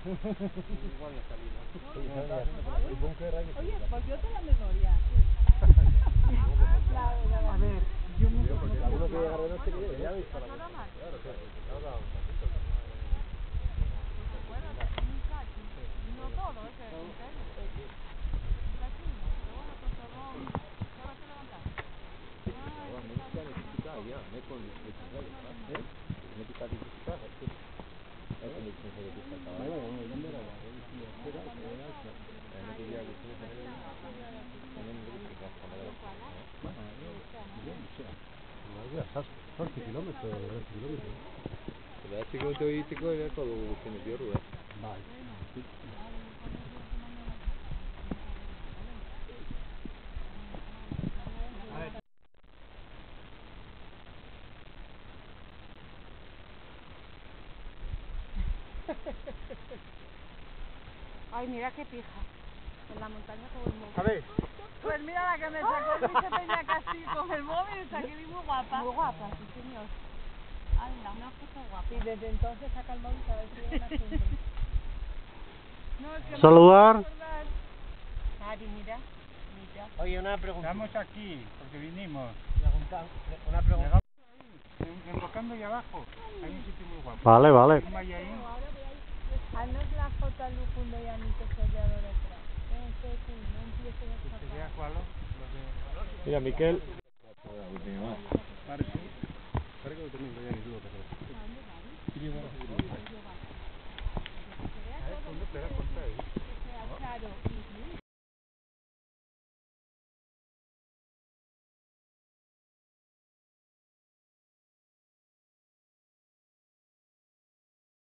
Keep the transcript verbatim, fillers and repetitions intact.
Igual no salimos. Oye, volvió toda la memoria. A ver, yo me Uno que llega de noche que ya habéis para la noche. Claro, claro. Ahora un poquito. No todo, es que en serio. Está aquí, pero bueno, pues todo. ¿Ya vas a levantar? Ya, no con electricidad, ¿eh? Genética diversificada, es que hay que licencia de pista cada vez. Bueno, yo me la voy a decir, espera, que voy a hacer. No quería que ustedes tener tener eléctrica hasta la bueno, yo no sé. No voy a estar veinte kilómetros, veinte kilómetros. Pero este kilómetro y pico es todo tiene tierra, ¿eh? Vale. Ay, mira qué pija. En la montaña con el móvil. A ver. Pues mira la que me sacó Luis Peña Castillo con el móvil, saqué muy guapa. Muy guapa, sí señor. Anda, una foto guapa. Y desde entonces saca el móvil para ver si hay una cumbre. No, es que Saludar. no me puedo acordar. Mari, mira, mira. Oye, una pregunta. Estamos aquí, porque vinimos. Pregunta, una pregunta. Enfocando ahí abajo. Hay un sitio muy guapo. Vale, vale. Un Mayaín. Haznos la foto al Lucundo y a mí que soy de ahora detrás. Este sí, no empiece a ¿Se escapar. vea cuál? Los de... Mira, Miquel. Parece. Carga lo tenéis, ya ni duda. Espera,